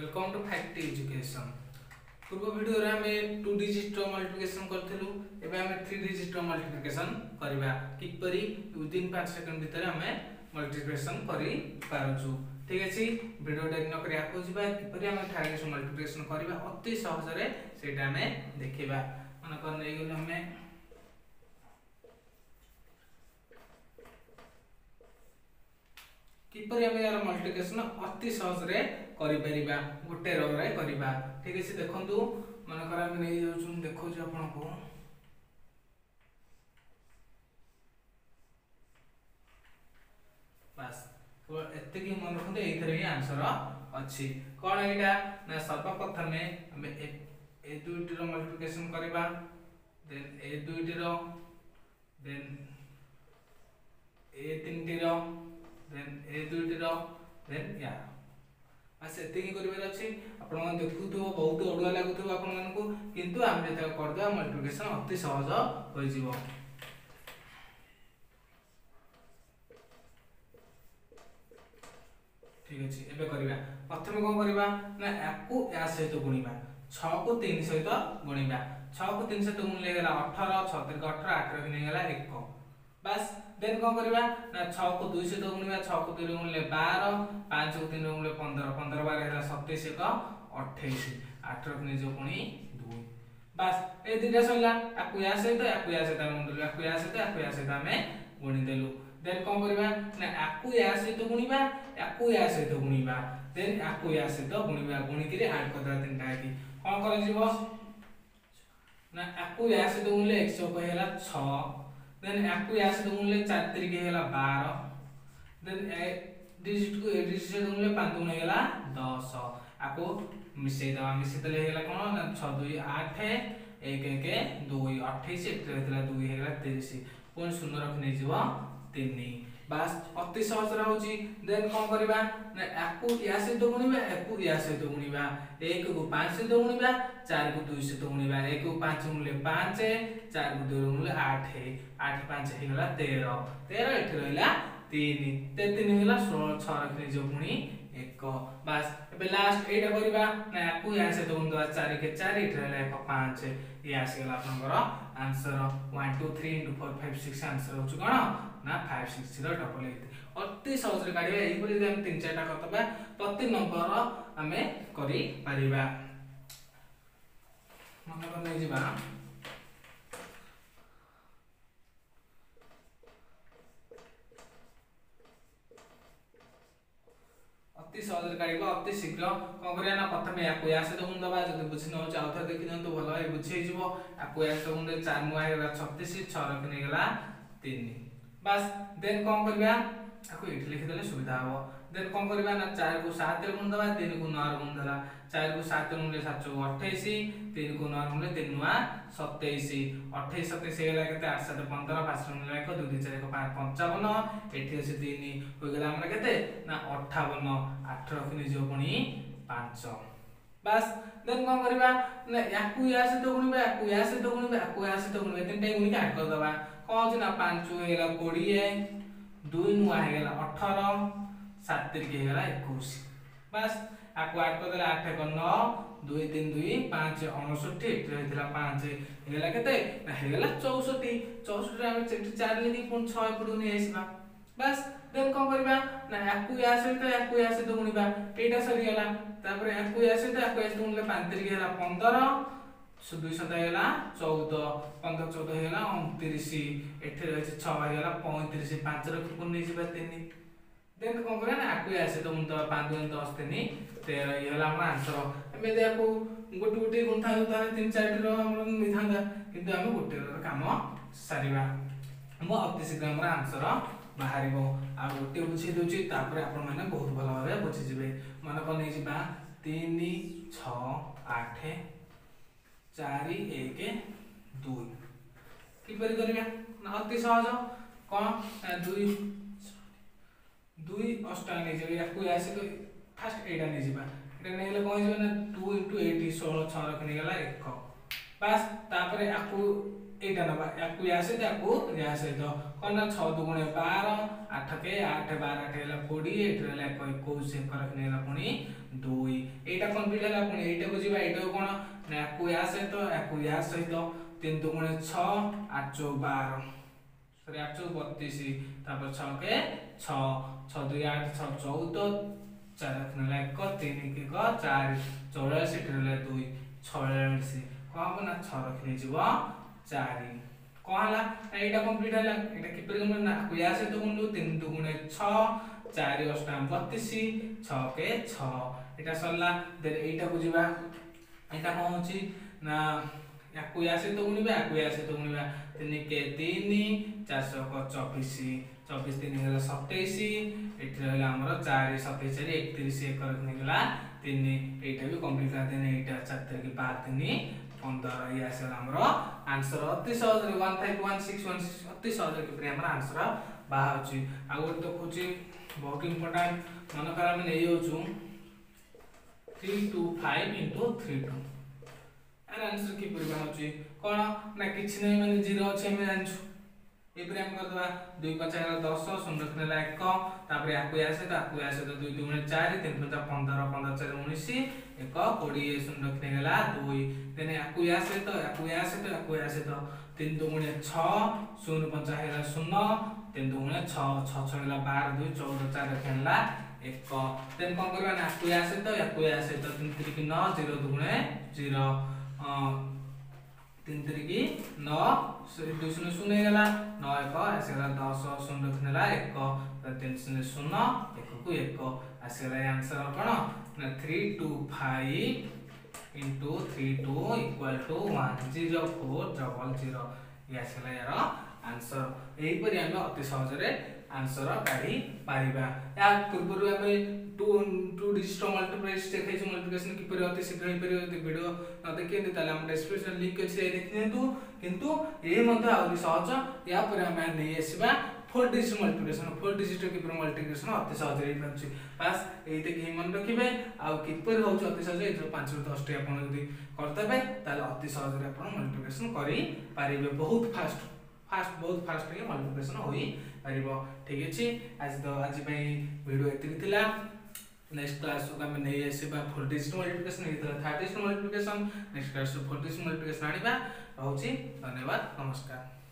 Welcome to fact education. पूर्व video रे हमें 2 डिजिट मल्टिप्लिकेशन करथिलु, एबे हमें 3 डिजिट मल्टिप्लिकेशन करबा किपरि विदिन 5 सेकंड भीतर हमें मल्टिप्लिकेशन करि पारुछु। ठीक अछि, वीडियो डेक न करिया को जिबा किपरि हमें 3 डिजिट मल्टिप्लिकेशन करबा अति सहज रे सेटा हमें देखिबा। मन कर नै गेल हमें किपरि हमें यार मल्टिप्लिकेशन अति सहज रे करि परिबा, गोटे रो रे करिबा। ठीक अछि, देखंतु मन कर हम नै जाउछु, देखौ जे आपन को बस तो एते की मन रखते एथरे ही आंसर अछि। कोन एटा ना सर्वप्रथम हम ए दुइटी रो मल्टिप्लिकेशन करबा, देन ए दुइटी रो, देन ए तीनटी रो, देन ए दुइटी रो, देन या बस एते ही करबे अछि। आपण मन देखुथो बहुत ओडुआ लागुथो आपण मन को, किंतु हम जेता कर दो मल्टिप्लिकेशन अति सहज होई जिवो। ठीक अछि, एबे करबा प्रथम कोन करबा ना याकू या सहित गुणिबा। 6 को 3 सहित गुणिबा, 6 को 3 सहित गुणले गेला 18, 6 3 18, 8 रे गेला 1। बस देन कोन करबा ना 6 को 2 सहित गुणिबा, 6 को 3 गुणले 12, 5 को 3 गुणले 15, 15 12 गेला 27, 1 28, 8 रे ने जो गुणी 2। बस ए दिटा सला याकू या सहित हम गुणिलु, याकू या सहित हमें गुणी देलु। देन कोन करबा ना याकू या सहित गुणिबा, याकू या सहित गुणिबा, देन याकू या सहित गुणिबा, गुणी के ऐड कर दा तीनटा की कोन कर जिवो ना याकू या सहित गुणले 100 को हेला 6, देन याकू या सहित गुणले 4 3 के हेला 12, देन ए डिजिट को ए डिजिट से गुणले 5 गुणे हेला 10। याकू मिसै दवा, मिसै तले हेला कोन ना 6 2 8, 1 1 2 28, एते हेला 2 हेला 30, कोन शून्य रखने जिवो 3। बस अति सहज रहउची। देन कोन करबा ना याकू या सहित गुणिबा, याकू या सहित गुणिबा, 1 को 5 सहित गुणिबा, 4 को 2 सहित गुणिबा, 1 को 5 गुणले 5, 4 को 2 गुणले 8, 8 5 हेला 13, 13 एठी रहला 3, 3 हेला 16, 6 रखने जो गुणी 1। बस एबे लास्ट एटा करबा ना याकू या सहित गुणिबा, 4 के 4 एठी रहला 1 5, ये आसीगला आपनकर आंसर 1 2 3 into 4 5 6 आंसर होछु कोन ना 5 6 0 डबल 8। अति सहज रे काढिबा, एही परि हम 3 4 टा करतबा प्रति नंबर हमें करि परिबा। मन कर नै जिबा अति सहज रे काढिबा, अति शीघ्र कोन करिया ना प्रथम याकू या सहित गुण दबा, जदि बुझि न हो आउथर देखि दंतु भलो है बुझि जिवो। याकू या सहित गुण 4 9 हेला 36, 6 रखने गेला 3। बस देन कोन करबा याकू एठी लिखि देले सुविधा हो। देन कोन करबा ना 4 को 7 रे गुण दबा, 3 को 9 रे गुण दला, 4 को 7 गुणले 7 28, 3 को 9 गुणले 3 9 27, 28 27 हेला केते 8 7 15, 5 गुणले 1 2 2 4 1 5 55, एठी अछि 3 होय गेला हमरा केते ना 58, 8 रखने जो गुणी 5। बस देन कोन करबा ना याकू या सहित गुणिबा, याकू या सहित गुणिबा, याकू या सहित गुणिबा, तीनटा गुणी के ऐड कर दबा। कोन अछि ना 5 हेला 20, 2 9 हेला 18, 7 3 के हेला 21। बस याकू ऐड कर देला 8 1 9, 2 3 2 5 59, एठी रहइतला 5 हेला केते ना हेला 64, 64 रे हम 4 लिखि पुन 6 पडु नै आइसबा। बस देन कोन करबा ना याकू या सहित गुणिबा, एटा सरी गेला, तापर याकू या सहित गुणले 5 3 के हेला 15, 2 7 हेला 14, 15 14 हेला 29, एठी रहै छै 6 हेला 35, 5 रखि पुन नै जिबा 3। देन कोन करबा ना याकू या सहित गुण दबा, 5 2 10 3 13, ये हेला हमरा आंसर। एमे देखो गोटे गोटे गुण थाउ तारे 3 4 रो हमरा निथांदा, किंतु हम गोटे रो काम सारिबा, हम अति शीघ्र हमरा आंसर बाहरिबो। आ गोटे बुझि दोछि, तापर आपण माने बहुत भलो भाबे बुझि जिबे। मन को नै जिबा 3 6 8 4 1 2 कि परि करबा ना अति सहज कोन 2 2 8 नै जे याकू या से फर्स्ट एटा नै जिबा, एटा नै ले कोन जिबा ना 2 * 8 16 6 रखने गेला 1। बस तापर याकू एटा नबा, याकू या से तो कोन ना 6 2 12, 8 के 8 12 8 हेला 20, एठी हेला 21 रखने गेला पुनी 2। एटा कोन कंप्लीट है पुणी एटा को जीवा एटा कोन ना याकू या सहित 3 दुगुणे 6 8 चौ 12 सॉरी 8 चौ 32 तापर 6 के 6 6 2 8 6 14 4 रखनेला 1 3 1 4 44 एठला 2 46 कोन ना 6 रखने जीवा 4 कहला एटा कंप्लीट हला एटा किपर गम ना कुया से तो गुण 3 दुगुणे 6 4 अष्टाम 32 6 के 6 एटा सरला देन एटा को जीवा एटा कोन होची ना या कुया से तो गुणिबा कुया से तो गुणिबा 3 के 3 400 को 24 24 3 गेला 27 एठी रहला हमर 4 27 4 31 1 रखने गेला 3 एटा भी कंप्लीट कर देने एटा 4 के 5 3 15 ये आसे हमर आंसर अति सहज रे 151616 अति सहज के प्रिय हमर आंसर बाहाउची आ गोटे तो खोची बहुत इंपोर्टेंट मन कर हम नै होचू 325 into 32 यार आंसर की परिबा होची कोन ना किछ नै माने 0 अछि हम जानछु ए पर हम करदवा 2 5 10 शून्य रखनेला 1 तापर याकू आसे तो 2 2 4 3 5 15 15 4 19 1 20 शून्य रखने गेला 2 देने याकू आसे तो 3 2 6 0 5 हेला 0 3 2 6 6 6 हेला 12 2 14 4 रखनेला 1 देन कोन करबा ना याकू आसे तो 3 3 की 9 0 2 0 3 3 की 9 2 0 0 हेला 9 1 आसेला 10 0 रखनेला 1 3 0 0 1 को 1 आसेला आंसर कोन ना 325 into 32 equal to 10400 ये आसेला यार आंसर एही परि हम अति सहज रे आंसर काढी पारिबा या पूर्व हम टू डिजिट मल्टीप्लाइज देखै छ मल्टीप्लिकेशन कि परि अति शीघ्र परि वीडियो न देखि ताले हम डिस्क्रिप्शन लिंक अछि देखिनेतु किंतु ए मध्ये आउरी सहज या परि हम नै आसीबा 4 डिजिट मल्टीप्लिकेशन कि परि मल्टीप्लिकेशन अति सहज रे पछ पास एते कि मन रखिबे आ कि परि हो अति सहज ए 5 ରୁ 10 टी आपण यदि करतबे ताले अति सहज रे आपण मल्टीप्लिकेशन करि पारिबे बहुत फास्ट के मल्टीप्लिकेशन होई पारिबो ठीक अछि आज पई वीडियो एतिक थिला नेक्स्ट क्लास को हम नै आसीबा 4 डिजिट मल्टीप्लिकेशन एतला 30 digit multiplication next class 4 digit multiplication आनिबा रहउची धन्यवाद नमस्कार।